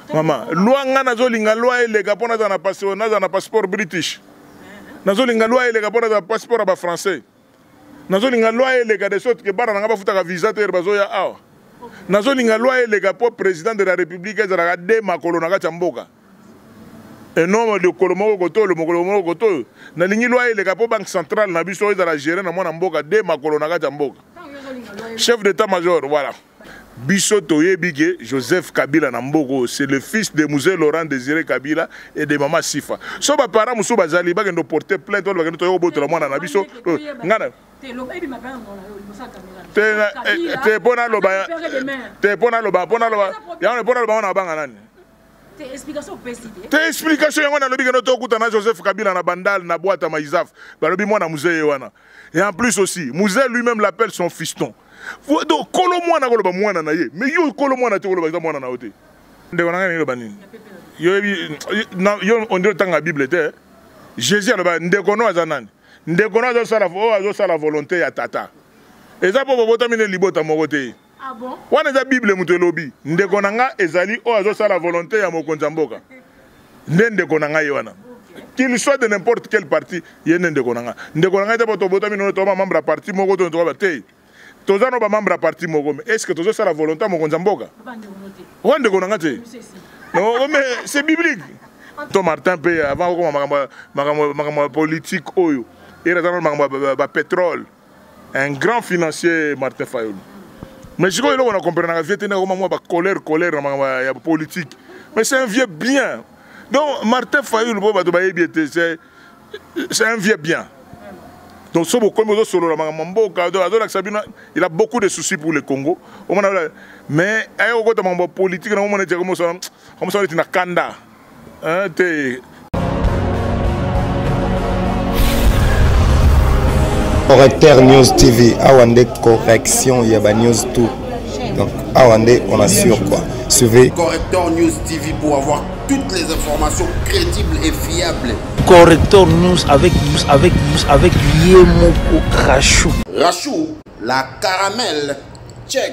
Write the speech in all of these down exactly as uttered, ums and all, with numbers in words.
Maman, loi nga nazolinga loi elega pona za na passeport, na passeport british. Nazolinga loi elega pona za passeport ba français. Nazolinga loi elega de sorte que bana nga bafuta ka visa te bazoya awa. Nazolinga loi elega po président de la République ezala de makolo na kati mboka. Et non de kolomo koto le mokolo koto. Na lingi loi elega po banque centrale na biso ezala gérer na mona mboka de makolo na kati mboka. Chef d'état-major, voilà. Biso Toyebige, Joseph Kabila Namboko, c'est le fils de Mouzé Laurent Désiré Kabila et de Maman Sifa. So ba parents musu bazali ba ngendo porter plainte to bagendo toyo boto la mwana na biso. Ngana. Te pona loba. Te pona loba, pona loba. Ya on pona loba na banga nani. Te explication peside. Te explication yango na lobi ngendo to kuta na Joseph Kabila na bandal na boîte à Maïzaf. Ba lobi mwana Mouzé wana. Et en plus aussi, Mouzé lui-même l'appelle son fiston. Donc, kolo mwana koloba mwana na ye. Mais yo kolo mwana te koloba mwana na ote. Ndeko nanga ni bani. Yo yo on dirait dans la Bible te. Jésus aloba ndeko no azanani. Ndeko no azo sala fo azo sala volonté ya tata. Eza po bota mine libota moko te. Ah bon? Wana za Bible muto lobi. Ndeko nanga ezali o azo sala volonté ya mokonza mboka. Ndeko nanga ye wana. Qu'il soit de n'importe quel parti, yene ndeko nanga. Ndeko nanga te poto bota mine to membre à parti moko to to ba te. Tozano ba membre à parti moko, mais est-ce que tozo sala volonté mokonza mboka? Wande konanga te. Non, mais c'est biblique. Tom Martin P avant ko makambo makambo politique oyo. Il a dans makambo ba pétrole. Un grand financier Martin Fayoul. Mais je crois que on a compris na vietena ko makambo ba colère colère makambo ya politique. Mais c'est un vieux bien. Donc Martin Fayoul bo ba to ba yebiete c'est c'est un vieux bien. Donc, il a beaucoup de soucis pour le Congo. Mais, il politique, il Kanda. Correcteur News T V, Awande correction, il y a News tout. Donc, Awande, on assure quoi. Suivez Correcteur News T V pour avoir toutes les informations crédibles et fiables. Correcteur News avec news avec news avec Yemoko Rachou. Rachou, la caramel, check.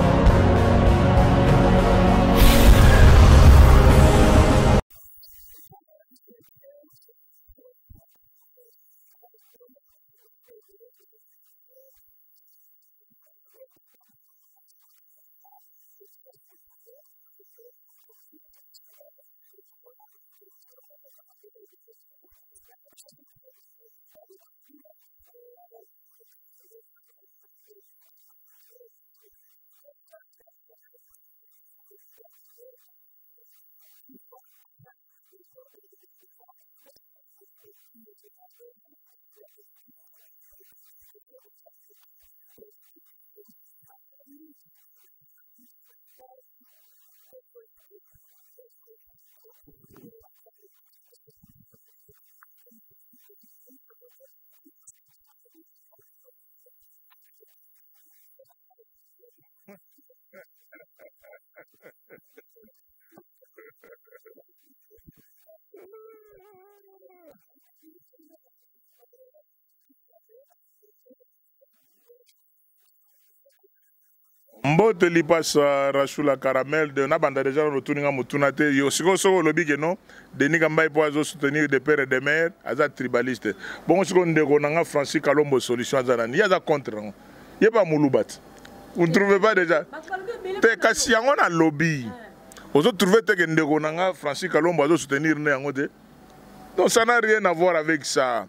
Mbote li passe Rachou la caramel de na banda déjà retourner mutuna te yo siko soko lobi que non Denis Kambai pour azo soutenir des pères et des mères aza tribaliste bon siko ndeko nanga Francis Kalombo solution azana ya za contre y pas mulubat vous ne trouvez pas déjà te kasi yango na lobby ozo trouver te que ndeko nanga Francis Kalombo azo soutenir ne yango te donc ça n'a rien à voir avec ça.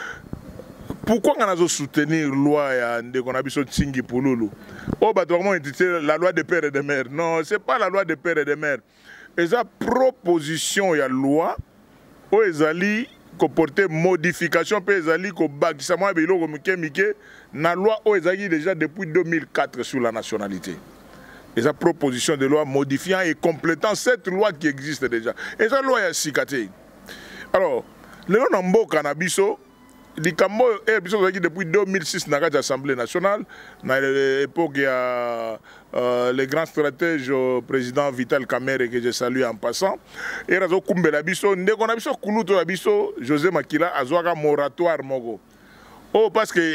Pourquoi on a soutenir la loi de Konabiso Tsingi Pouloulou? Oh, bah, vraiment, la loi des pères et des mères. Non, ce n'est pas la loi des pères et des mères. Et sa proposition, il y a loi, où ils allaient porter modification, puis ils allaient que ça m'a dit que la loi, où ils allaient déjà depuis deux mille quatre sur la nationalité. Et sa proposition de loi modifiant et complétant cette loi qui existe déjà. Et sa loi est cicaté. Alors, le nom Nambo Kanabiso, Likambo est depuis deux mille six dans l'Assemblée nationale, à l'époque il y a euh, le grand stratège euh, président Vital Kamerhe que je salue en passant. Et Razo Kumbela Biso, Ndeko Nabiso Kuluto Abiso, José Makila, Azoaka moratoire Mogo. Oh, parce que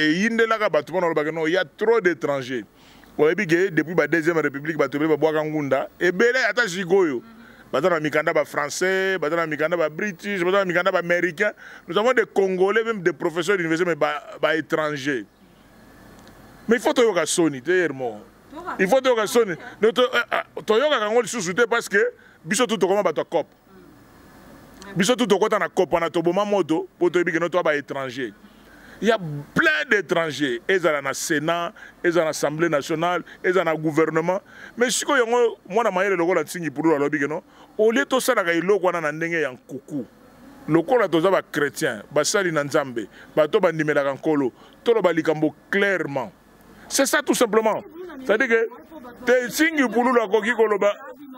il y a trop d'étrangers. Depuis la deuxième république, il y a Ngunda. Et Bélé Ata Jigoyo. Bazana Mikanda ba français, Bazana Mikanda ba british, Bazana Mikanda ba américain. Nous avons des Congolais, même des professeurs d'université, mais ba, ba étrangers. Mais il faut que tu Sony, tu es il faut que tu Sony. Tu as sous parce que biso tout comment ba to cop. Biso tout kota na cop na to boma moto pour te dire que nous ba étrangers. Il y a plein d'étrangers. Ils sont dans le Sénat, ils sont dans l'Assemblée nationale, ils sont dans le gouvernement. Mais si vous avez un logo de Tsingi pour le non, au lieu de ça, il y a un logo de Coucou. Le logo de chrétien, Basali Nanzambe, Bato Bandimela Kankolo, Tolo Balikambo clairement. C'est ça tout simplement. C'est-à-dire que te Tsingi pour le Koki Koloba.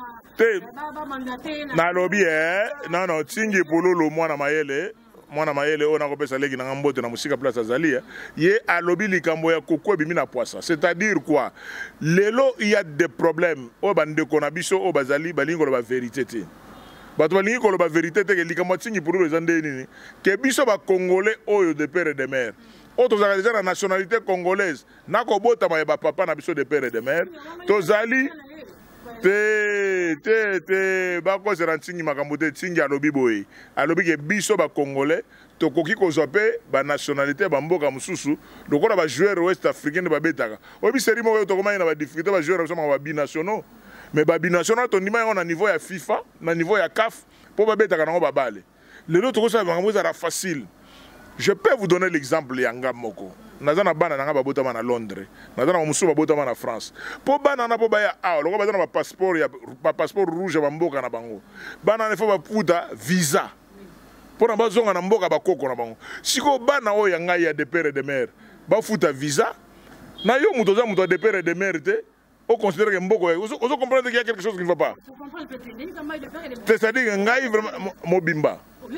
Na lobby, non, non, Tsingi pour le Moana Mayele. Moi na mayele on a repéré legi na ngambote na musika place azali ye a lobby likambo ya kokwe bimi na poisa, c'est-à-dire quoi lelo il y a des problèmes o bande ko na biso o bazali balingo la vérité te bato balingi ko la vérité te ke likambo tingi pour les andé nini ke biso ba congolais oyo de père et de mère autres za déjà la nationalité congolaise na ko bota ma ba papa na biso de père et de mère tozali te te te ba ko se rantingi makambo te tingi alobi boye alobi ke biso ba congolais to koki ko zope ba nationalité ba mboka mususu lokola ba joueur ouest africain ba betaka obi seri mo to komanya na ba difficulté ba joueur so ba binationaux mais ba binationaux to ndima on a niveau ya FIFA na niveau ya C A F pour ba betaka na ba bale le lot to ça makambo za facile. Je peux vous donner l'exemple yanga moko. Nazana bana nanga babota na Londres. Nazana musu babota na France. Po bana na po baya ah loko bazana ba passeport ya ba passeport rouge ba mboka na bango. Bana ne fo ba puta visa. Po na bazonga na mboka ba koko na bango. Siko bana o yanga ya de père et de mère. Ba futa visa. Na yo muto za muto de père et de mère te. On considère que mboko ozo comprendre qu'il y a quelque chose qui ne va pas. C'est-à-dire que ngai vraiment mobimba.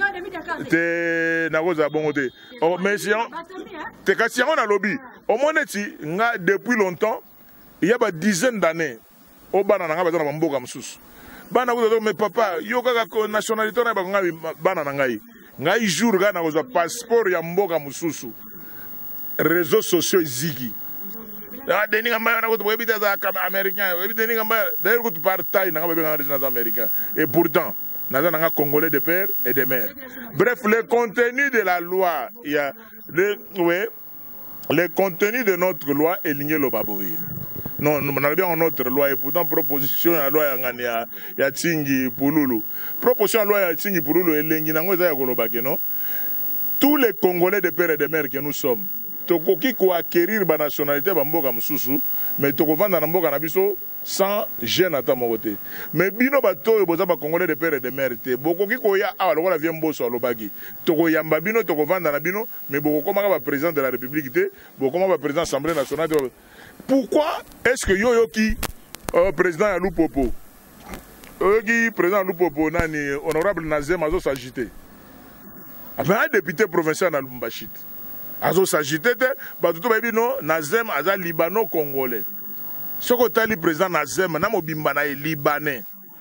Te nagoza bongo te oh mais si on te kasi on a lobby au moins neti nga depuis longtemps il y a ba dizaines d'années au bana nga bazana mboka msusu bana ko mais papa yo kaka nationalité na ba nga bana na ngai ngai jour ga na ko passeport ya mboka msusu réseaux sociaux zigi ah deni ngamba na ko to ebita za américain ebita deni ngamba d'ailleurs ko partai na ngaba be nga américain et pourtant nous avons un Congolais de père et de mère. Bref, le contenu de la loi, il y a le, oui, le contenu de notre loi est ligné le baboui. Non, nous avons bien notre loi et pourtant proposition de la loi il y a Tsingi Pouloulou. Proposition de la loi il y a Tsingi Pouloulou et ligné non. Tous les Congolais de père et de mère que nous sommes, tokoki ko acquérir ba nationalité ba mboka mususu, mais toko vanda na mboka na biso sans gêne à ta moté. Mais bino bato et boza ba congolais de père et de mère te. Boko ki ko ya awa lokola vient mboso lobaki. Toko yamba bino toko vanda na bino, mais boko koma ba président de la République te, boko koma ba président de l'Assemblée nationale. Pourquoi est-ce que yo yo ki euh, président ya Lupopo? Yo ki président Lupopo nani honorable Nazem azo s'agiter. Mais un député provincial na Lumbashit. Azo s'agiter te, ba tout ba bino Nazem aza libano-congolais. Ce que le président Nazem, na mobimba na libanais.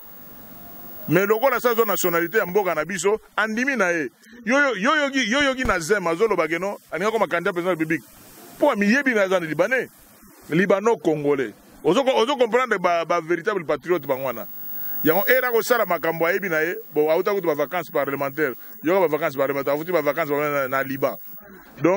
Mais le la sa nationalité en boka na biso andimi na e. Yo yo yo yo yo yo Nazem azolo bageno, aninga comme candidat président de la République. Pour mi yebi na zana libanais, libano-congolais. Ozo ozo comprendre ba ba véritable patriote bangwana. Yango era ko sala makambo yebi na e, bon auta ko ba vacances parlementaires. Yo ba vacances parlementaires, futi ba vacances na Liban. Donc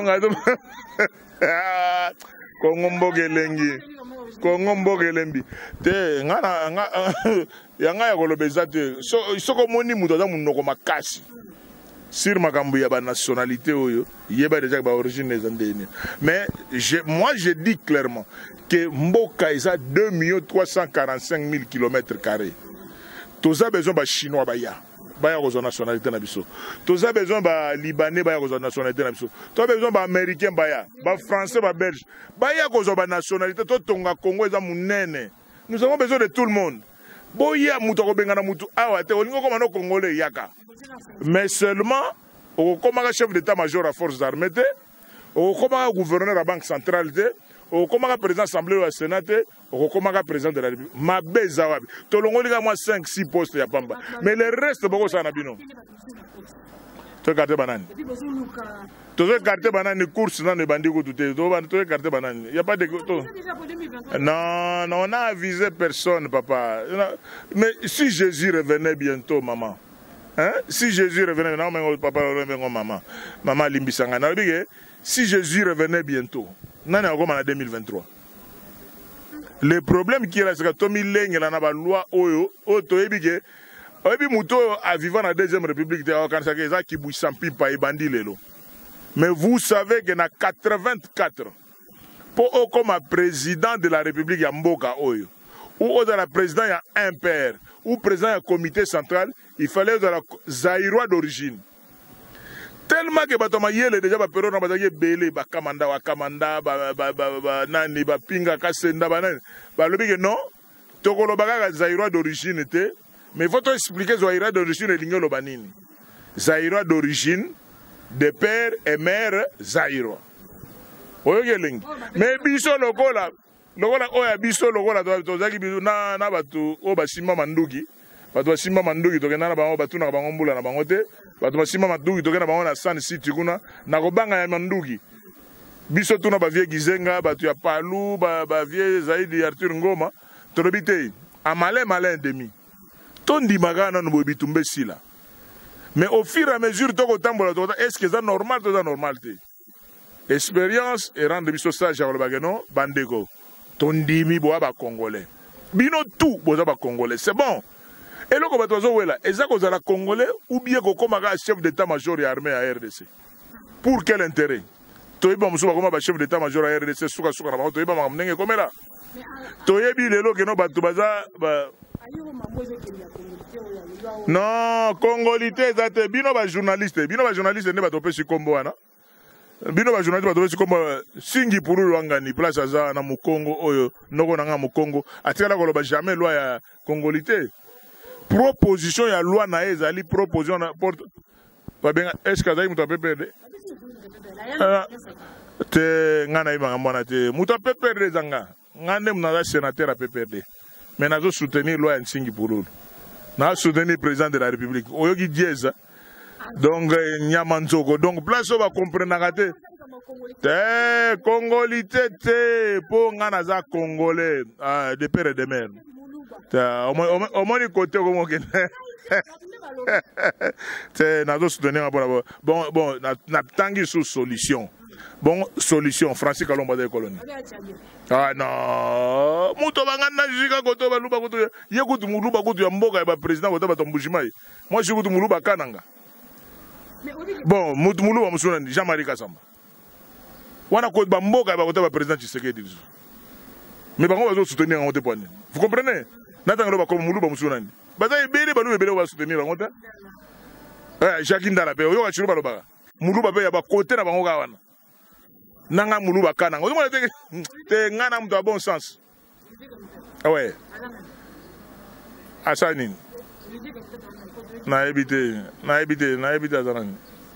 Kongo mboge lengi Kongo mboge lembi te ngana nga yanga ya kolobeza te soko moni muto za munoko makasi sur makambo ya ba nationalité oyo yeba déjà ba origine les andeni mais je, moi je dis clairement que mboka isa deux millions trois cent quarante-cinq mille kilomètres carrés toza besoin ba chinois ba ya baya ko nationalité na biso toza besoin ba libanais baya ko nationalité na biso to besoin ba américain baya ba français ba belge baya ko ba nationalité to tonga Congo eza munene nous avons besoin de tout le monde boya muto ko benga na mutu awa te olingo ko mano congolais yaka mais seulement au komaka chef d'état-major à forces armées te au komaka gouverneur à banque centrale te au komaka président assemblée ou sénat au komaka président de la République ma bezawabi to longoli ka moi cinq six postes ya pamba mais le reste boko sana bino to écarté banane to écarté banane course non bandi ko tout to écarté banane il y a pas de to non non on a avisé personne papa mais si Jésus revenait bientôt maman hein si Jésus revenait non mais papa revenait maman maman limbisanga na bige si Jésus revenait bientôt nani encore en deux mille vingt-trois. Le problème qui est là, c'est que Tommy Leng a la loi Oyo, Oto Ebige, Obi Mouto a vivant dans la deuxième république de Okansakeza qui bouge sans pipe et bandit lelo. Mais vous savez qu'il y a quatre-vingt-quatre pour comme président de la république Yamboka Oyo, ou dans la président il y a un père, ou président il y a comité central, il fallait dans la Zaïrois d'origine. Tellement que batoma yele déjà ba pero na bazaki belé ba kamanda wa kamanda ba ba ba nani ba pinga kasenda ba nani ba lobi que non tokolo baka Zaïrois d'origine était mais il faut expliquer Zaïrois d'origine lingo lo banini Zaïrois d'origine de père et mère Zaïrois oyo geling mais biso lokola lokola oya biso lokola to zaki na na batu o basima manduki batu basima manduki to kenana ba batu na bango mbula na bango te batu basima manduki to kenana bango na Sun City kuna na kobanga ya manduki biso tuna ba vie gizenga batu ya Palu ba ba vie Zaidi Arthur Ngoma to robite amale malin demi tondi magana no bobitumbe sila mais au fur et à mesure to ko tambola to est-ce que ça normal to ça normal te expérience et rendre biso sage à bageno bandeko tondi mi bo ba congolais bino tout bo ba congolais c'est bon. Et là, quand on est est-ce que vous êtes congolais ou bien que comme chef d'état-major et armée à R D C? Pour quel intérêt? Tu es bon, chef d'état-major à R D C, souka souka, tu es bon, tu es comme là. Tu es bien le que non, tu baza. Non, congolité, c'est bino ba journaliste, bino ba journaliste ne ba topé sur Combo ana. Bino ba journaliste ba topé sur Combo singi pour Luangani, place aza na Mukongo oyo, noko na nga Mukongo, atikala ko ba jamais loi ya congolité. Proposition ya loi na ezali proposition na porte ba benga est-ce que azali muta P P R D te ngana ibanga mwana te muta P P R D zanga ngane mna sénateur à P P R D mais nazo soutenir loi ya Nsingi Pululu na soutenir président de la République oyoki dieza donc nyamanzoko donc place va comprendre te te congolité te po ngana za congolais de père et de mère. Au moins du côté comme c'est nazo soutenir bon bon na tangi sous solution bon solution Francis Kalomba de colonie ah non muto bangana jika koto ba luba koto ye kutu muluba koto ya mboka ba président koto ba tombujimai moi je kutu muluba kananga bon mutu muluba musuna Jean-Marie Kasamba wana ko ba mboka ba koto ba président Tshisekedi mais bango bazo soutenir en point vous comprenez natanga ba ko muluba musuna ni baza ebele balu ebele ba soutenir bango ta eh Jacques Ndala pe oyo ka chiruba loba muluba pe ya ba côté na bango ka wana nanga muluba kananga ozo mona te te ngana mtu a bon sens ah ouais asani na ebité na ebité na ebité azanani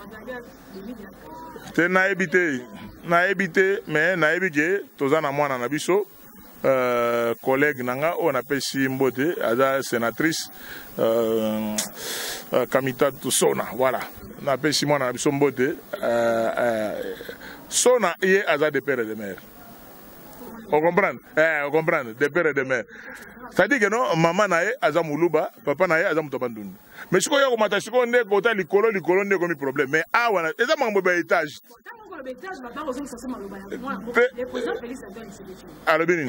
te na ebité na ebité mais na ebité tozana mwana na biso euh collègue nanga on appelle si mbote aza sénatrice euh Kamita Sona voilà on appelle si mwana na biso mbote euh Sona est à des pères et des mères. On comprend? Eh, on comprend, des pères et des mères. C'est-à-dire que non, maman nae aza muluba, papa nae aza mutobanduni. Mais si on y a commenté, si on est côté l'école, l'école n'est comme problème. Mais ah voilà, et ça m'a un étage. Alors bien.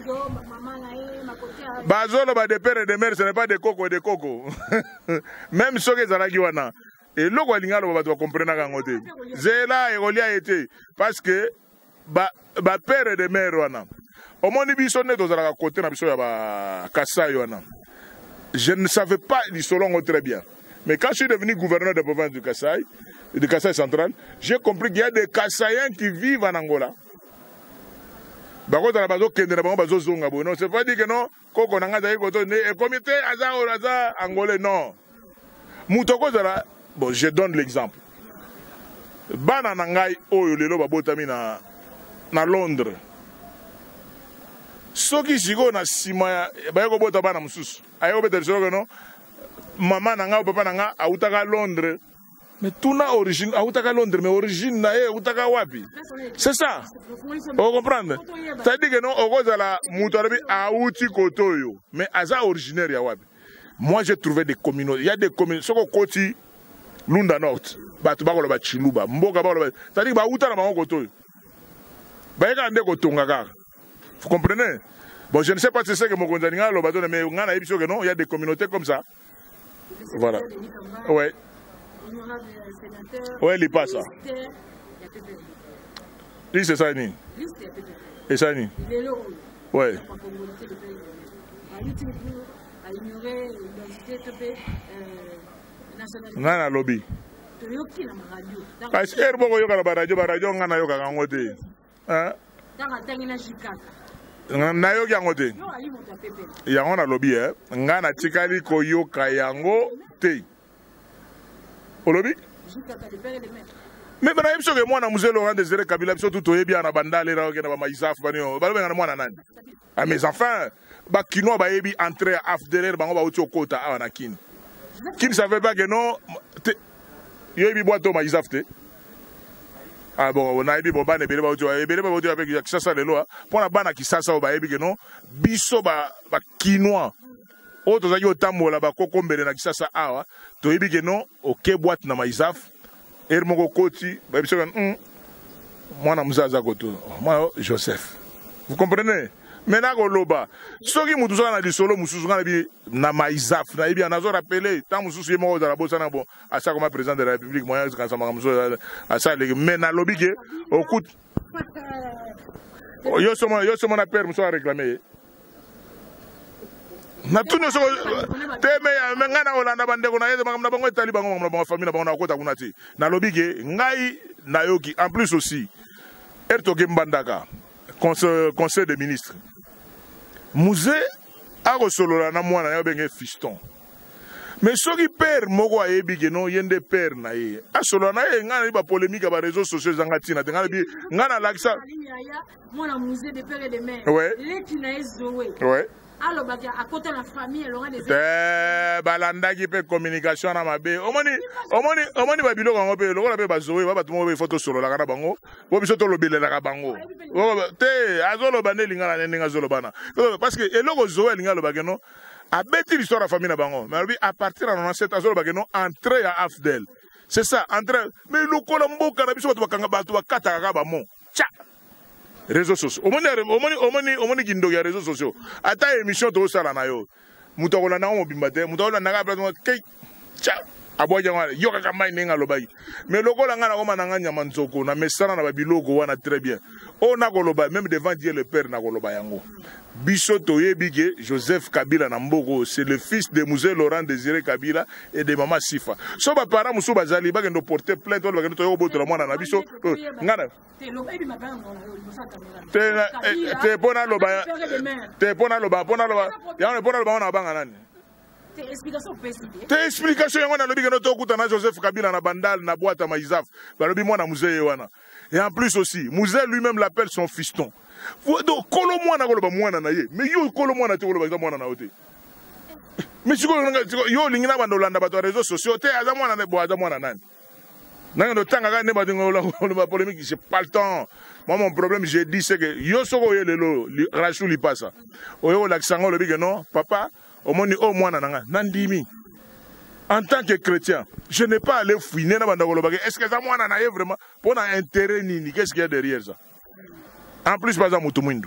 Bazolo ba des pères et des mères, ce n'est pas des cocos et des cocos. Même ceux qui sont là. Et là, on va comprendre que c'est là et été parce que ba ba père et de mère wana au moins ni biso ne dozala côté na biso ya ba Kasai wana je ne savais pas du Solongo très bien mais quand je suis devenu gouverneur de province du Kasai de Kasai central j'ai compris qu'il y a des Kasaïens qui vivent en Angola ba ko na bazo kende na bango bazo zonga bo non c'est pas dire que non koko na ngaza ko to ne comité aza oraza angolais non mutoko zala. Bon, je donne l'exemple. Bana nangai oyo lelo babotami na na Londres. Soki sigo na sima ba ko bota bana mususu. Ayo beta soko no. Mama nanga papa nanga autaka Londres. Mais tout na origine, à Outaka Londres, mais origine na e Outaka wapi. C'est ça. Vous comprenez? C'est-à-dire que non, au cause de la moutarabi à Outi Kotoyo, mais Aza originaire ya wapi. Moi j'ai trouvé des communautés, il y a des communautés, soko Koti Lunda North, batu bakolo ba Chiluba, Mboka bakolo ba, c'est-à-dire ba Outa na bango Kotoyo. Ba yeka ande Kotonga kaka. Vous comprenez? Bon, je ne sais pas si c'est que mon condamné lo bateau mais on a l'impression que non, il y a des communautés comme ça. Voilà. Ouais. Ouais, il passe ça. Oui, c'est ça, ni. Et ça, ni. Ouais. On a un lobby. Parce que si on a un radio, radio, on a un radio. Hein? Nayo yangote. Yango na lobby eh. Ngana tikali koyoka yango te. Olobi? Mais bana yebso ke mwana musée Laurent Désiré Kabila biso tout oyebi ana bandale ra okena ba maïsaf banio. Balo ngana mwana nani? Ah mais enfin ba kino ba yebi entrer à Afdeler bango ba uti okota awa na kin. Qui ne savait pas que non yebi boito maïsaf te. Ah bon, on a dit bon bah ne bele ba uti bele ba uti avec Kisasa lelo pour na bana Kisasa ba yebi que non biso ba ba kinois. Autres zaki otambola ba kokombele na Kisasa awa to yebi que non OK boîte na maïsaf ermoko koti ba biso kan hum mwana muzaza koto moi Joseph. Vous comprenez? Maintenant koloba soki mutu sala na lisolo mususu kana bi na maïsaf na yebi anazo rappeler tant mususu ye mo za la bossa na bon à ça comme président de la République moyen quand ça makamuso à ça les mais na lobby ke okut yo somo yo somo na père muso a réclamer na tuno so teme ya ngana olanda bandeko na yede makamna bango etali bango na bango famille na bango na kota kuna ti na lobby ke ngai na yoki en plus aussi ertoke mbandaka conseil conseil des ministres musée a resolola na mwana ya benge fiston mais soki père moko ayebi ke no yende père na ye asolola na ye ngana ba polémique ba réseaux sociaux zanga tina ngana bi ngana lakisa mwana musée de père et de mère ouais leki na ezowe ouais alors bah à côté de la famille Laurent Désiré eh balanda qui peut communication na mabe omoni omoni omoni ba biloko ngo pe lokola pe bazowe ba batumo be photo solo la kana bango bo biso to lobelela ka bango te azolo bane lingala ne ninga zolo bana parce que eloko zowe lingalo ba keno a bêti l'histoire de la famille na bango mais à partir de quatre-vingt-dix-sept azolo ba keno entrer à Afdel c'est ça entrer mais lokola mboka na biso ba kanga ba to ba kata ka ba mo cha réseaux sociaux omoni omoni omoni omoni kindo ya réseaux sociaux ata émission to sala na yo mutokola na mo bimbate mutokola na ka plateau ke cha aboja ngala yo ka kamai nenga lobai mais lokola ngana ko mananga nyama nzoko na mesana na babiloko wana très bien on a koloba même devant Dieu le Père na koloba yango biso toyebi ke Joseph Kabila na mboko c'est le fils de musée Laurent Désiré Kabila et de maman Sifa so ba parents musu bazali ba kendo porter plainte ba kendo to yo botola mwana na biso ngana te te pona loba te pona loba pona loba ya pona loba na banga nani te explication précise te explication yango na lobi keno to kuta na Joseph Kabila na bandal na boîte à maïsaf ba lobi mwana musée wana et en plus aussi musée lui-même l'appelle son fiston. Donc, kolo mwana koloba mwana na ye. Mais yo kolo mwana te koloba mwana na ote. Mais si yo lingina bando landa bato réseaux sociaux te aza mwana ne bo aza mwana nani. Nanga no tanga ga ne ba dingo la polémique, j'ai pas le temps. Moi mon problème j'ai dit c'est que yo soko ye lelo Rachou li passa. Oyo la kisango le bige non papa omoni o mwana nanga nandimi. En tant que chrétien, je n'ai pas allé fouiner na bando koloba. Est-ce que ça mwana na ye vraiment pour un intérêt nini? Qu'est-ce qu'il y a derrière ça? En plus, pas à Moutoumindou.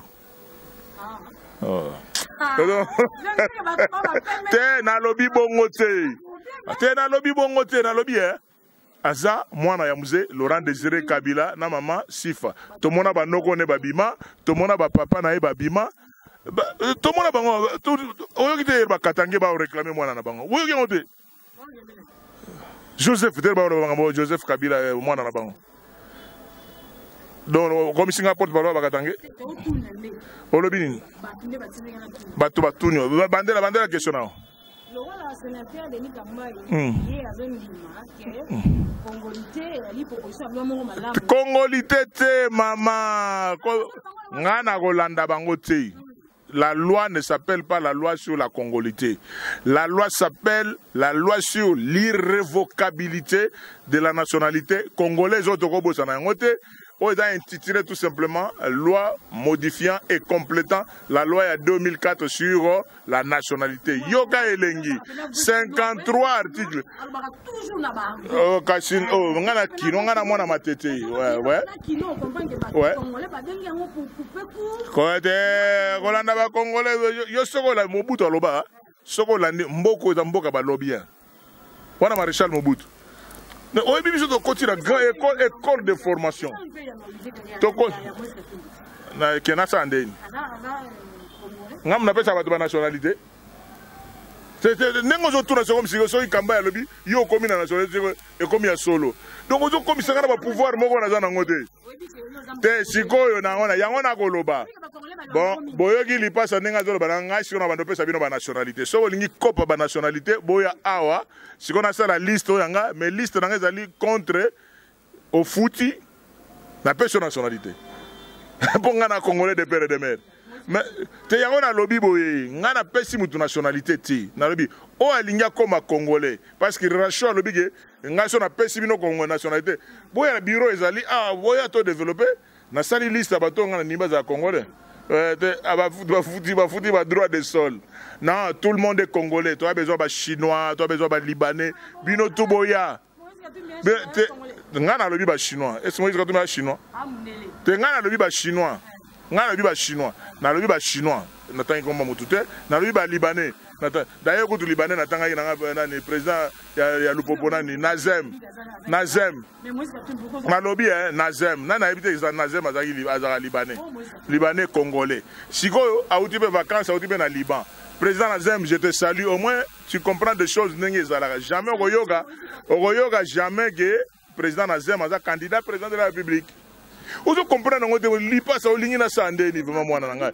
T'es na lobby bongote. T'es na lobby bongote, na lobby, hein? Aza, moi, na musée, Laurent Désiré Kabila, na maman, Sifa. Tout le monde a ba noko ne babima, tout le monde a ba papa na e babima. Tout le monde a bango, tout, oyo kite ba katange ba réclamer moi na bango. Oyo kite Joseph, t'es ba bango, Joseph Kabila, moi na bango. Donc, comme Singapour, tu vas voir Bakatangue. Olobini. Batu batuni. Bandela, bandela question là. Le rôle de sénateur Denis Kambaye, il est avec Ndima, Congolité, l'hypoposition, vraiment malade. Congolité, maman. Ngana Rolanda Bangote. la loi ne s'appelle pas la loi sur la congolité. La loi s'appelle la loi sur l'irrévocabilité de la nationalité congolaise. On est intitulé tout simplement loi modifiant et complétant la loi de deux mille quatre sur la nationalité. Yoka Elengi, cinquante-trois articles. Oh, Kassin, oh, on a qui, on a mon amatete. Ouais, ouais. Ouais. Quand Rolanda va Congolais, yo soko la Mobutu aloba, soko la mboko za mboka ba lobia. Wana Maréchal Mobutu. Mais on est bien sûr de continuer la grande école, école de formation. Toko, na kenasa andeni. Ngam na pesa ba nationalité. C'est nengo zo tourner comme si so ikamba ya lobi yo komi na nationalité et komi ya solo. Donc ozo komi sanga ba pouvoir moko na za na ngote. Te sikoyo na ngona yango na koloba. Bon, boyogi li pasa nenga zo ba nga si on ba pesa bino ba nationalité. So olingi kopa ba nationalité boya awa. Si on a ça la liste oyanga mais liste na ngazali contre au fouti na personne nationalité. Pour ngana congolais de père et de mère. Mais te yango na lobby boye ngana pesi mutu nationalité ti na lobby o alinga comme congolais parce que ratio lobby ke ngaso na pesi bino congolais nationalité boya na bureau ezali ah boya to développer na sali liste bato ngana nimba za congolais euh aba futi ba futi ba droit de sol. Non, tout le monde est congolais, tu as besoin de chinois, tu as besoin de libanais, bino tout boya. Ngana lobby ba chinois. Est-ce que tu es chinois? Te ngana lobby ba chinois. Ngana lobby ba chinois. Na lobby ba chinois. Natanga komba mutute, na lobby ba libanais. D'ailleurs ko tu libanais natanga na ni président ya ya Lupopona ni Nazem. Nazem. Na lobby hein, Nazem. Na na habité za Nazem azali azali libanais. Libanais congolais. Siko a outi be vacances, a outi be na Liban. Président Nazem, je te salue. Au moins, tu comprends des choses. Jamais au yoga, au yoga, jamais que président Nazem est candidat président de la République. Vous comprenez que li passe au ligne na sande ni vraiment moi na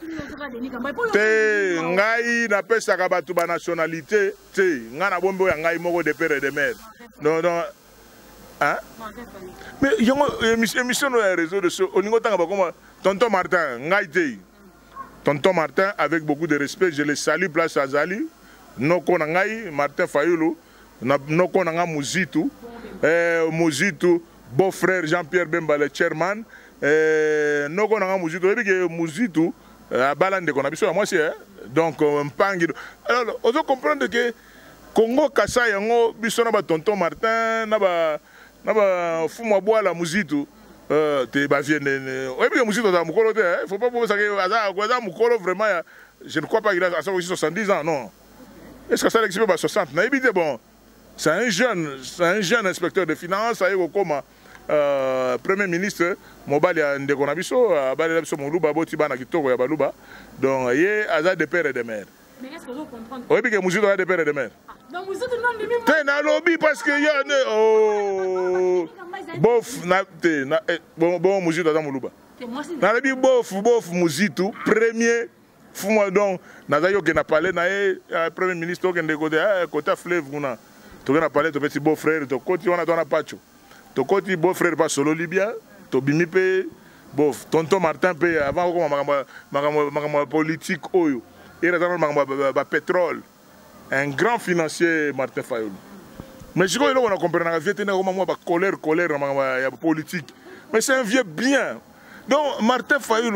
te ngai na pesa ka batu ba nationalité te ngana bombe ya ngai moko de père et de mère. Non non. Hein? Mais yongo émission no réseau de ce oningo tanga ba comme tonton Martin ngai te. Tonton Martin, avec beaucoup de respect, je le salue, place à Zali. Noko Nangai, Martin Fayoulou, Noko Nanga Mouzitou, Mouzitou, beau-frère Jean-Pierre Bemba, le chairman. Noko Nanga Mouzitou, et puis Mouzitou, à Balande, qu'on a vu moi c'est. Donc, on pangue. Alors, on doit comprendre que Congo Kassa, Yango, Bissona, Tonton Martin, Naba, Naba, Fumaboa, la Mouzitou. Tu vas bien. Oui, mais il ne faut pas penser que vraiment, je ne crois pas qu'il a soixante-dix ans, non. Est-ce que ça l'explique pas soixante? Bon, c'est un jeune, c'est un jeune inspecteur de finances, comme euh, Premier ministre, Mobali a un déconabiso, a Balabiso Moulouba, Botibana Kitoko, Yabalouba. Donc, il y a des pères et des mères. Mais est-ce que vous comprenez? Oui, mais il y a des pères et des mères. Donc, vous êtes le nom de lui. T'es dans le lobby parce qu'il y a un. Oh. Bof, na, te, na, eh, bon, bon, Mouzito dans Moulouba. Na lebi bof, bof, Mouzito, premier, fou-moi donc, Nazayo qui n'a parlé, na eh, premier ministre qui n'a côté, eh, côté fleuve, on a, tu as parlé, tu petit beau-frère, tu côté, on a ton apacho. Tu côté beau-frère, pas solo Libya, tu bimi pe, bof, tonton Martin pe, avant qu'on m'a ma politique, oyo, il y a un pétrole, un grand financier, Martin Fayoulou. Mais je crois qu'on a compris, on a colère, colère, il y a politique. Mais c'est un vieux bien. Donc, Martin Fayoulou,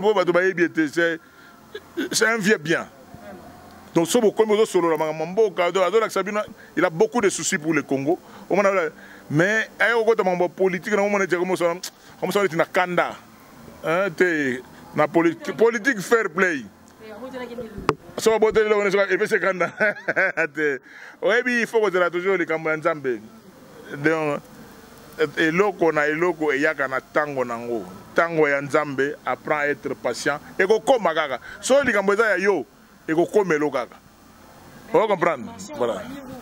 c'est un vieux bien. Donc, il a beaucoup de soucis pour le Congo. Mais, il y a une politique, comme ça, il y a Kanda. Politique fair play. So about the law, et c'est Kanda. Oui, il faut que tu aies toujours les Cambodgiens Zambé. Donc, et loko na eloko et yaka na tango nango. Tango ya Nzambe apprend à être patient. Et go koma kaka. So les Cambodgiens yo, et go kome lo kaka. Vous comprenez? Voilà.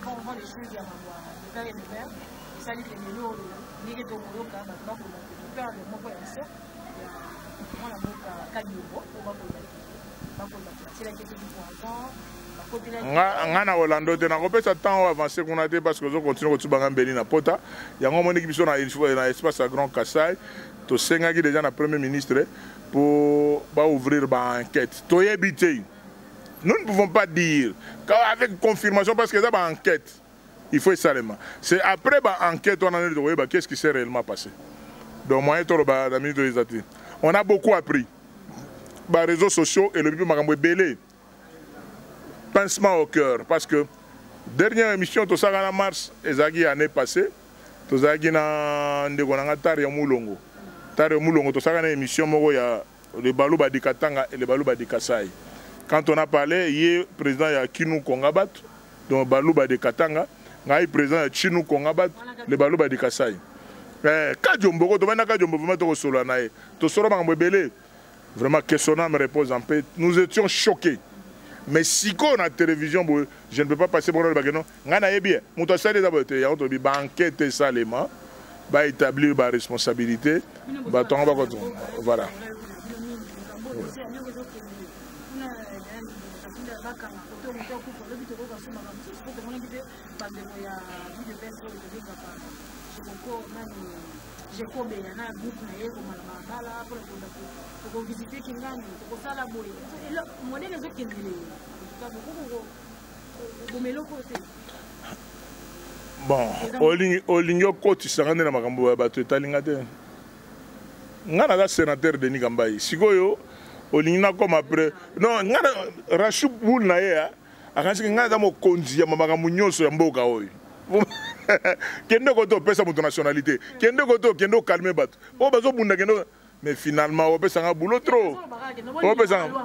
Ngana Orlando te na kopesa temps avancer qu'on a parce que zo continue ko banga mbeli na pota yango moni ki biso na na espace à Grand Kassai to senga ki déjà na premier ministre pour ba ouvrir ba enquête to yebite Nous ne pouvons pas dire avec confirmation parce que c'est une enquête. Il faut seulement. C'est après l'enquête on a dit qu'est-ce qui s'est réellement passé. Donc moi on a beaucoup appris. Les réseaux sociaux et le bible m'a belé. Pincement au cœur parce que dernière émission tout ça en mars ezaki année passée tout ça qui na ndeko na Tario Mulongo. Tario Mulongo tout ça une émission moko ya le Baluba di Katanga et le Baluba di Kasai. Quand on a parlé, il y a le président de Kinu Kongabat, donc Baluba de Katanga, il y a le président de Chinu Kongabat, le Baluba de Kasai. Kajombo, tu vois, Kajombo, vraiment, tu solo nae, tu solo mangobele. Vraiment, questionnant me repose en paix. Nous étions choqués. Mais si on a la télévision, je ne peux pas passer pour le bagage. On a bien. Mon toit c'est d'abord, il y a une enquête salement, va établir la responsabilité. Voilà. Bon, olingo koti sangane na makambo ya bato etalinga te. Nga na sénateur Denis Kambayi. Sikoyo olingo comme après. Non, nga Rachou Boul na ye a. Akansi nga za mo konzi ya makambo nyonso ya mboka oyo. Kende koto pesa muto nationalité. Kende koto kende calmer bato. O bazo bunda kende mais finalement on peut s'en boulot trop. On peut s'en.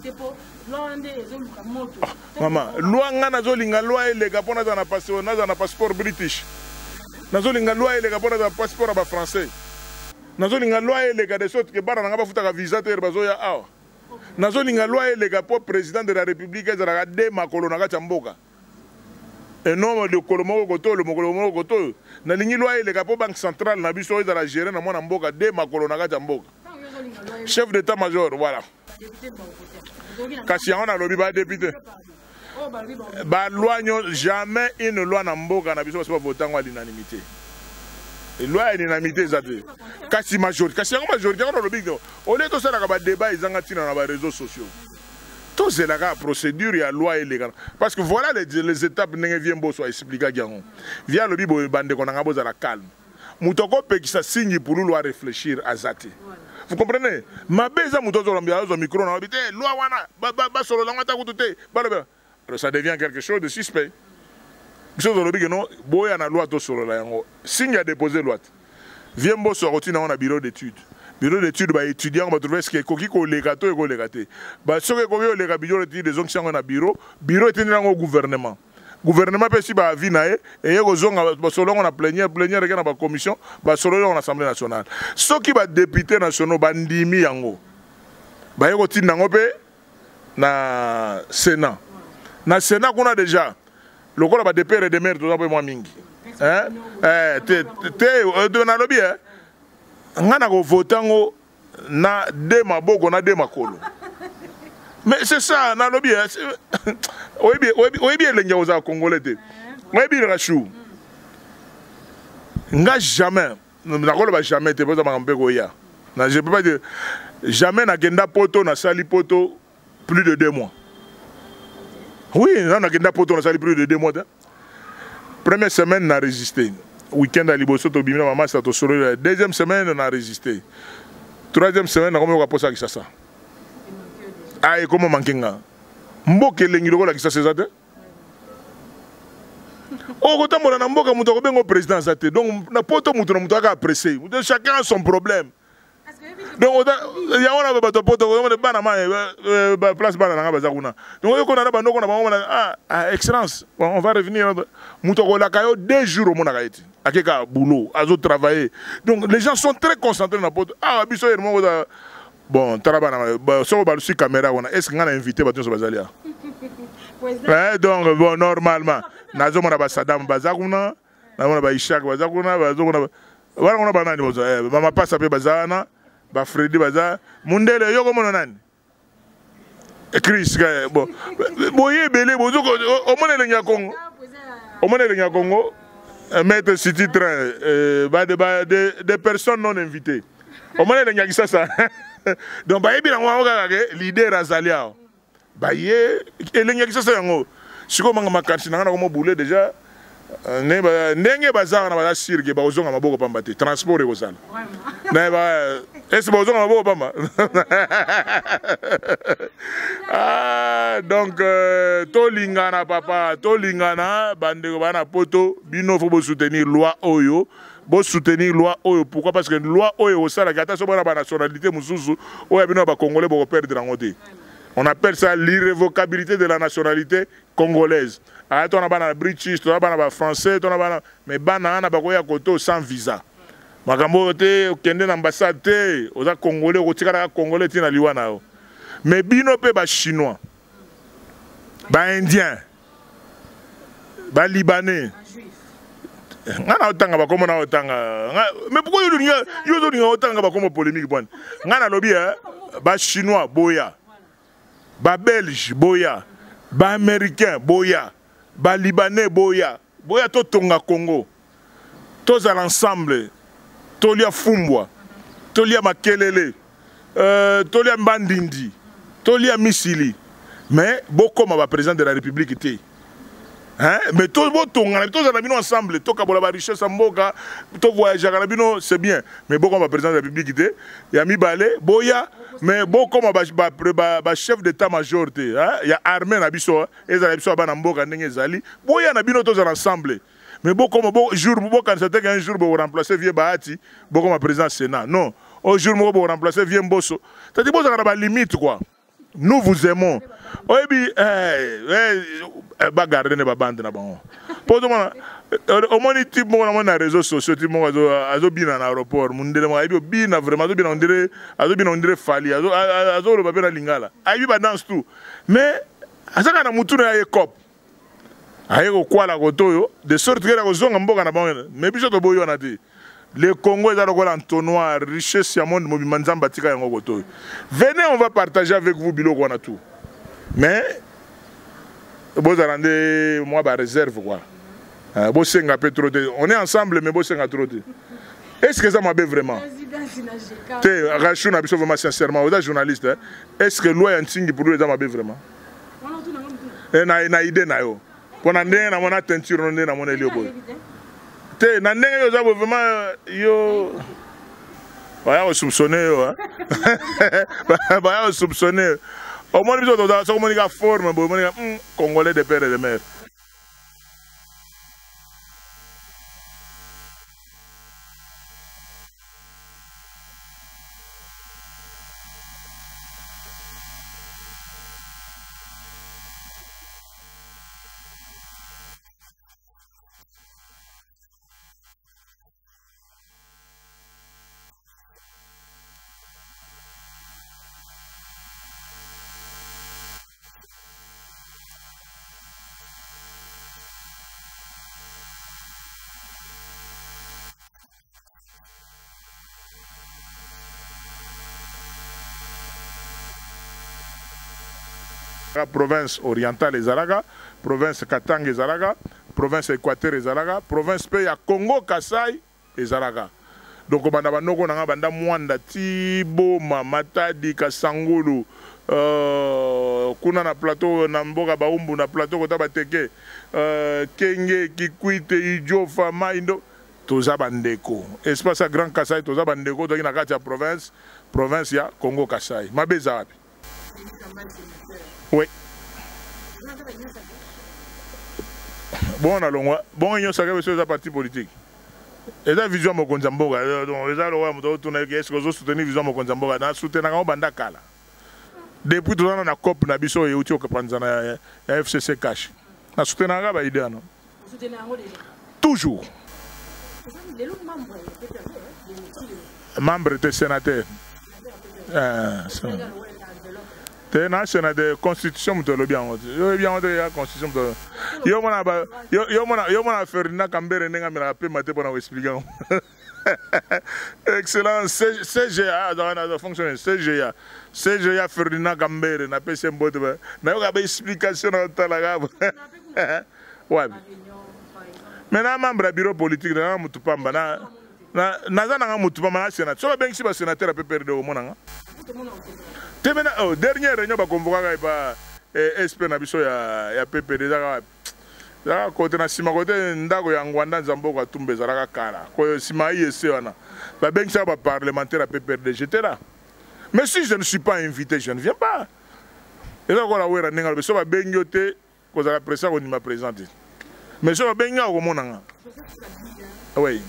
Maman, loi nga nazo linga loi ele ka pona na passeport na na passeport british. Nazo linga loi ele ka pona na passeport ba français. Nazo linga loi ele ka de sorte que bana nga ba futa ka visa te bazo ya awa. Nazo linga loi ele ka po président de la république ezala de makolo na ka chamboka. Et non le kolomo koto le mokolomo koto na lingi loi ele ka po banque centrale na biso ezala gérer na mona mboka de makolo na ka chamboka. Chef d'état-major, voilà. Kasi on a lobby ba député. Ba loi jamais une loi na mboka na biso pas voter à l'unanimité. Et loi à l'unanimité ça dit. Kasi majorité, kasi on majorité on lobby. Au lieu de ça la ba débat ils ont tina na ba réseaux sociaux. Tout c'est la procédure et la loi illégale. Parce que voilà les, les étapes n'engagent bien beau soit expliquer gagnant. Via lobby bo bande qu'on a besoin la calme. Moutoko pe qui ça signe pour nous réfléchir à zati. Vous comprenez? Ma beza mutozo lambia zo micro na habité loi wana ba ba solo la ngata kututé ba alors ça devient quelque chose de suspect. Biso zo lobi que non boya na loi to solo la yango signe à déposer loi. Viens bo so rotina on a bureau d'études. Bureau d'études ba étudiant ba trouver ce que koki ko legato e ko legaté. Ba so que ko yo lega bureau d'études des gens na bureau, bureau était dans au gouvernement. Gouvernement peut si ba vi na e et yego zonga ba solo on a plénière plénière na ba commission ba solo on assemblée nationale ceux qui ba député nationaux ba ndimi yango ba yego tinda ngope na sénat na sénat qu'on a déjà le corps ba de père et de mère tout ça moi mingi hein eh te te de na lobby hein ngana ko votango na de maboko na de makolo. Mais c'est ça, dans le bien. Oui, bien, oui, bien, les gens congolais. Oui, bien, Rachou. N'a jamais, n'a jamais été posé à Mbegoya. Je peux pas dire, jamais n'a genda poto, n'a sali poto plus de deux mois. Oui, n'a genda poto, n'a sali plus de deux mois. Première semaine, n'a résisté. Week-end à Liboso, to bimina maman, ça to solo. Deuxième semaine, n'a résisté. Troisième semaine, n'a pas posé à ça. Ah, et comment manquer nga? Mboke lengi loko la kisa sezate? Oh, quand on a mboka muto ko bengo président zate. Donc na poto muto na muto aka apprécier. Chacun a son problème. Donc il y a on a ba to poto ko de bana ma place bana nga baza kuna. Donc ko na ba ndoko na ba ah excellence. On va revenir muto ko la kayo deux jours au mona kaiti. Akeka boulot, azo travailler. Donc les gens sont très concentrés na poto. Ah biso yermo bon, si on a caméra, est-ce qu'on a invité les Bazalia? Donc, bon, normalement, nous avons Saddam Bazakouna, nous avons Ishak Bazakouna, nous avons Maman Passape Bazana, Freddy Bazar, Mundele Yoko Mononan. Chris, bon, Boye Bele, au moins le Congo, au moins le Congo, Maître City Train, des personnes non invitées. Au moins le ça. Donc, bah, l'idée Razalia. baye elengi kisa yango siko manga makansi na ngana ko boule déjà ne ba ndenge bazanga na ba sirke ba ozonga maboko pamba te transport ekozala na ba est-ce ba ozonga maboko pamba ah donc euh, to lingana papa to lingana bande bana poto bino faut soutenir loi oyo bo soutenir loi oyo pourquoi parce que loi oyo osala gata so bana ba nationalité mususu oyo bino ba congolais bo perdre ngote. On appelle ça l'irrévocabilité de la nationalité congolaise. Ah, tu as un british, tu as un français, tu as un mais bana na bakoya koto sans visa. Makambo te kende na ambassade te, oza congolais, o tikara congolais tina liwana o. Mais bino pe ba chinois. Ba indien. Ba libanais. Ngana otanga ba komo na otanga. Mais pourquoi yo yo yo yo otanga ba komo polémique bon. Ngana lobi ba chinois boya. Ba belge boya, ba américain boya, ba libanais boya, boya to tonga Congo, tous à l'ensemble, tolia fumbwa, tolia makelele, euh, tolia mbandindi, tolia misili, mais beaucoup ma président de la République était. Hein? Mais tous les tonga, tous les ensemble, tous les la richesse en boka, tous voyager c'est bien, mais beaucoup ma président de la République était, il y a mis balé, boya. Mais bon, comme le chef d'état-major, il y a armée na biso, et il y a biso na mboka ndenge zali. Bon, il y a bino tous ensemble. Mais bon, comme bon jour, bon quand c'était qu'un jour pour remplacer vieux Bahati, bon comme président Sénat. Non, au jour pour remplacer vieux Mbosso. C'est-à-dire bon, ça a une limite quoi. Nous vous aimons. Oui, puis, eh, bah garder ne bande na bon. Pour tout le monde. Au moins, type mon mon réseaux sociaux, type mon azo azo bien en aéroport, mon délai moi, azo bien vraiment, azo bien on dirait, azo bien on dirait fali, azo azo le papier na lingala. Aïe ba danse tout. Mais asa kana mutu na yekop. Aïe ko kwa la kotoyo, de sorte que la kozonga mboka na bango. Mais biso to boyo na te. Le Congo est dans l'entonnoir, richesse ya monde mobimanzamba tika yango kotoyo. Venez, on va partager avec vous biloko on a tout. Mais vous allez moi ba réserve quoi. On est ensemble, mais Bossenga trop. Est-ce que ça m'a bien vraiment? Rachou n'a pas sincèrement, vous êtes journaliste. Est-ce que loi est un pour lui, ça m'a bien vraiment? Et na idée na yo. Pendant que na mona teinture, on est na mona elio boy. Te na ndenge yo za vraiment yo. Baya soupçonner yo hein. Baya soupçonner. Au moins ils ont dans ça comme une forme, bon congolais de père et de mère. Province orientale ezalaka, province Katanga ezalaka, province Équateur ezalaka, province pe ya Congo Kasai ezalaka. Donc banda banoko nanga banda Mwanda Tiboma Matadi Kasangulu euh kuna na plateau na mboka baumbu na plateau kota bateke euh Kenge Kikwite Ijofa Maindo toza bandeko. Espace Grand Kasai toza bandeko to na kati ya province, province ya Congo Kasai. Mabeza wapi? Oui. Bon, allons, bon, il y a un parti politique. Et la vision de Mokonzamboga, donc, les allois, est-ce que vous soutenez la vision de Mokonzamboga? Dans soutenir un bandakala. Depuis tout le temps, on a cop, on a biso et outils que prendre la F C C cash. On soutient un gars, idée, non? Toujours. Membre de sénateur. T'es national de constitution de bien yo bien de la constitution de yo mona ba yo yo mona yo mona Ferdinand Kambere nenga me rappeler maté pour nous expliquer. Excellent C G A dans la fonction C G A C G A Ferdinand Kambere na pese mbote ba na yo ba explication na talaga. Ouais. Maintenant membre bureau politique na mutu pamba na na naza na mutu pamba na sénateur. So ba bengi ba sénateur a peu perdre au monanga. Au dernier réunion, ba convoqué ba S P na biso ya ya P P D za za côté na sima côté ndako ya ngwanda nzambo atumba ezalaka kala ko sima yese wana ba bengisa ba parlementaire à P P D j'étais là mais si je ne suis pas invité je ne viens pas et là ko la wera ninga be so ba bengiote ko za la presse ko ni ma présenter mais so ba benga ko monanga oui.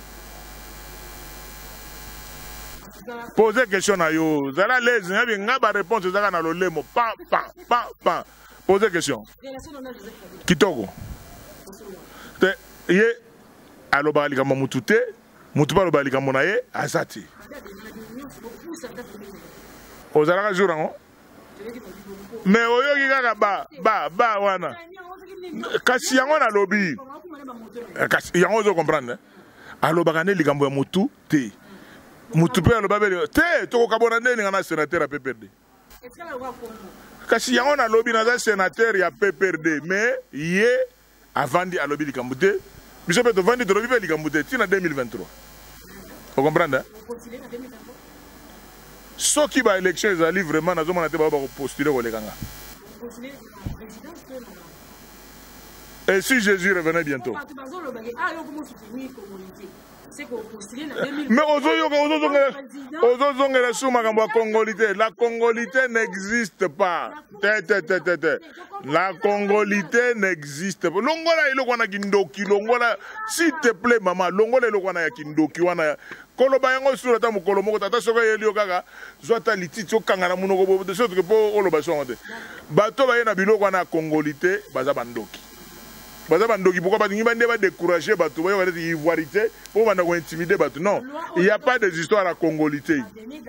Posez question à yo. Zala les nga ba réponse zala na lo lemo pa pa pa pa. Posez question. Kitoko. Te ye alo ba likambo mutute, mutu ba lo ba likambo na ye azati. Ozala ka jour ngo. Mais oyo ki kaka ba ba ba wana. Kasi yango na lobby. Kasi yango zo comprendre. Alo ba kana likambo ya mutu te. Mutu pe alo ba be te to ko kabona ndeni ngana sénateur à P P D. Kasi yango na lobby na za sénateur ya P P D mais ye avandi à lobby likambo te. Biso pe to vandi to lobby pe likambo te tina deux mille vingt-trois. Vous comprenez? Ce qui va élection les ali vraiment na zo mona te ba ba postuler ko lekanga. Et si Jésus revenait bientôt? Mais aujourd'hui, la congolité, la congolité n'existe pas. La congolité n'existe pas. Longola ilo wana kindoki, longola, s'il te plaît maman, longola ilo wana ya kindoki wana. Koloba yango sura ta mukolo moko tata soka yelio kaka, zwata lititi okanga na munoko bo de sorte que po oloba sonde. Bato ba yena biloko wana congolité baza bandoki. Pourquoi ils vont décourager bateau, ils vont ivoirité, pour vont intimider bateau. Non, il n'y a pas des histoires à congolité.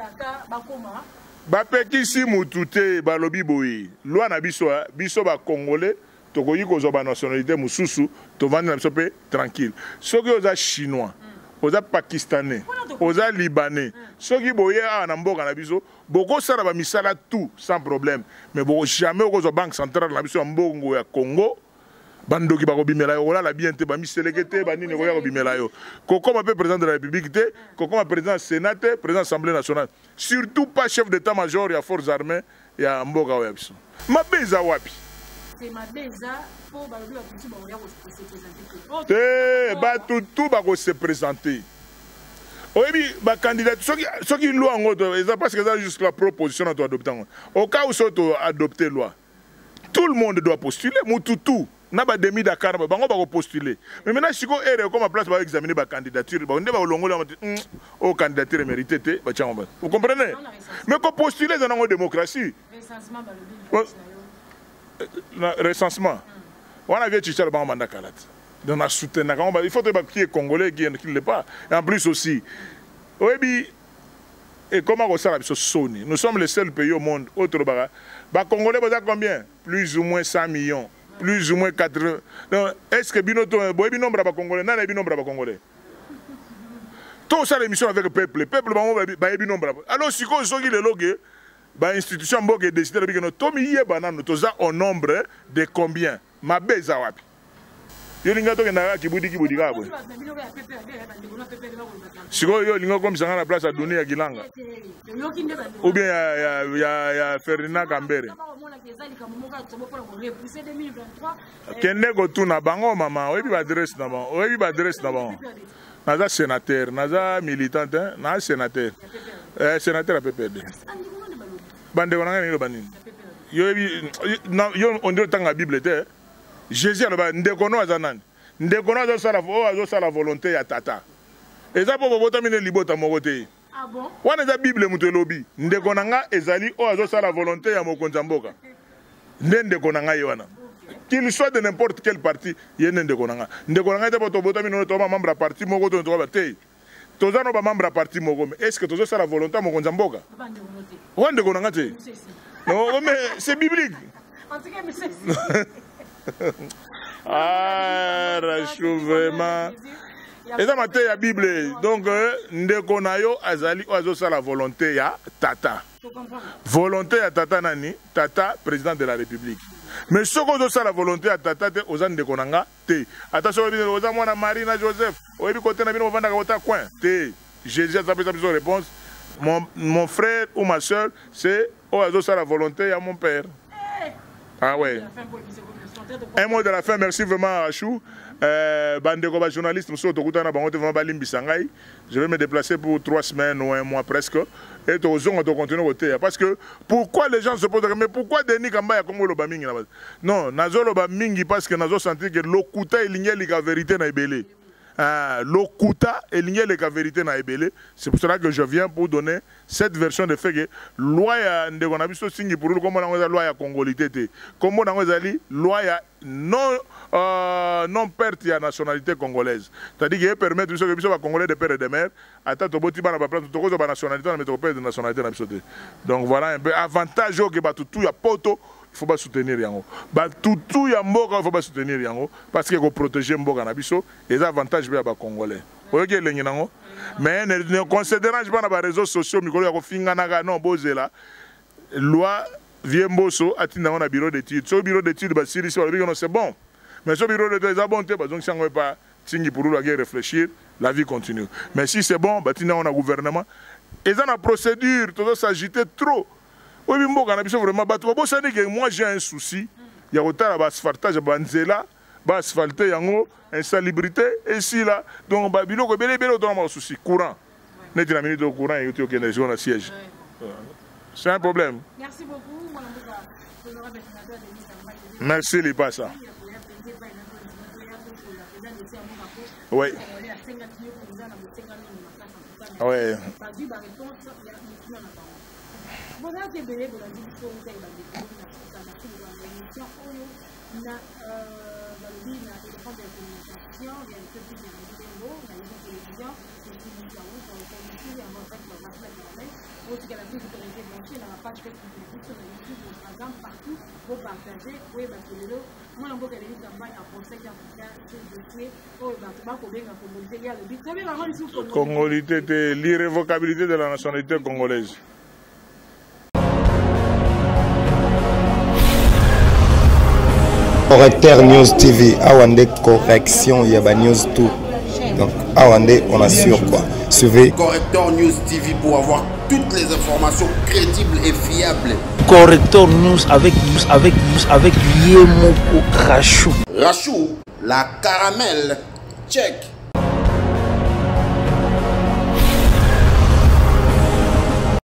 Bapeki si mutute balobi boyi. Loi na biso biso ba congolais, to koyi ko zo ba nationalité mususu, to vendre na biso pe tranquille. Soki oza chinois, oza pakistanais, oza libanais. Soki boye a na mboka na biso, boko sala ba misala tout sans problème. Mais boko jamais ko zo banque centrale na biso mbongo ya Congo. Bandoki bako bimela yo la bien te ba miselekete ba nini ko ya ko bimela yo koko ma président de la République te koko ma président Sénat te président Assemblée nationale surtout pas chef d'état-major ya forces armées ya mboka wa biso mabeza wapi c'est mabeza po ba lobi ba tutu ba ya ko se présenter eh ba tutu ba ko se présenter oyebi ba candidat soki soki loi ngoto eza parce que ça juste la proposition à adopter au cas où soto adopter loi tout le monde doit postuler mututu na ba demi Dakar ba bango ba ko postuler mais maintenant siko ere comme place ba examiner ba candidature ba ndeba longola o candidature mérité te ba tchamba vous comprenez mais ko postuler dans la démocratie recensement ba le recensement on a vu Chichal ba manda kalat dans la soutenir il faut que ba qui est congolais qui ne l'est pas et en plus aussi oyebi et comment ça la Sony nous sommes les seuls pays au monde autre ba ba congolais ba combien plus ou moins cent millions plus ou moins quatre-vingts. Est-ce que Binoto, Boy Binombre à Congolais, n'a pas Binombre à Congolais? Tout ça, l'émission avec le peuple, le peuple va Binombre. Alors, si on a le logo, l'institution a décidé de dire que Tomi Yebanan, tout ça au nombre de combien? Ma beza wapi. Yolinga to kena kibudi kibudi kabo. Siko yo linga comme ça na place à donner à Gilanga. Ou bien ya ya ya Ferdinand Kambere. Kende go tuna bango mama, oyebi ba adresse na bango, oyebi ba adresse na bango. Naza sénateur, naza militant, na sénateur. Eh sénateur à P P D. Bande wana ngani lo banini. Yo yo on dit tanga Bible te. Jésus a dit ndekono azanani. Ndekono azosala o azosala volonté ya tata. Eza po bobota mine libota mokote. Ah bon? Wana za Bible muto lobi. Ndekona nga ezali o azosala volonté ya mokonza mboka. Ndekona nga yona. Qu'il soit de n'importe quel parti, yene ndekona nga. Ndekona nga te boto bota mine to membre parti moko to to ba te. Toza no ba membre parti moko. Est-ce que tozo sala volonté ya mokonza mboka? Wana ndekona nga te. Non, mais c'est biblique. En tout cas, mais c'est ah, Rachou, vraiment. Et ça m'a dit la Bible. Donc, ndeko na yo azali oazo sa la volonté ya tata. Volonté ya tata nani? Tata, président de la République. Mais ce qu'on sa la volonté ya tata te ozan ndeko nanga te. Attention, oza mwana Marina Joseph. Oyebi kote na bino vanda kota coin. Te. Jésus a tapé sa réponse. Mon, mon frère ou ma soeur, c'est oazo sa la volonté ya mon père. Ah ouais. Un mot de la fin, merci vraiment à Chou. Euh, Bandeko, journaliste, je vais me déplacer pour trois semaines ou un mois presque. Et tu vas continuer au thé. Parce que pourquoi les gens se posent mais pourquoi Denis Kamba a Congo le Bamingi? Non, Nazo le Bamingi parce que Nazo senti que l'Okuta est lié la vérité na Ebele. L'Okuta est lié la vérité na Ebele. C'est pour cela que je viens pour donner cette version de fait que loi ya Ndegonabiso Singi pour nous comme on a loi ya congolité. Comme on a loi ya non euh, non perte de la nationalité congolaise. C'est-à-dire qu'il permet de que les Congolais de père et de mère, à tant que tu vas dans la nationalité, on a de nationalité. Donc voilà un peu avantage que tout y a poto, il faut pas soutenir yango. Tout tout y a mboka, il faut pas soutenir yango parce qu'il faut protéger mboka na biso et ça avantage bien les Congolais. Vous voyez les gens, mais ne considérant pas les réseaux sociaux, mais qu'on finga naga non bozela loi vient bosso atteindre un bureau d'études. Ce bureau d'études, c'est bon. Mais ce bureau d'études est bon, donc si on ne veut pas pour réfléchir, la vie continue. Mais si c'est bon, on a un gouvernement. Et dans la procédure, tout ça s'agitait trop. Oui, mais vraiment, moi j'ai un souci. Il y a autant d'asphaltage, banzela, asphalté, insalubrité, et si là, donc il y a un souci courant. Net une minute au courant et il y a un siège. C'est un problème. Merci beaucoup. Merci, Lipasa. Oui. Oui. partout pour partager. Oui, parce que le moi, on peut aller campagne à procès qui Congolité, l'irrévocabilité de la nationalité congolaise. Correcteur News T V, Awande correction, il y a News tout. Donc, Awande, on assure quoi. Suivez Correcteur News T V pour avoir toutes les informations crédibles et fiables. Correcteur News avec news avec news avec Yemoko Rachou. Rachou, la caramel, check.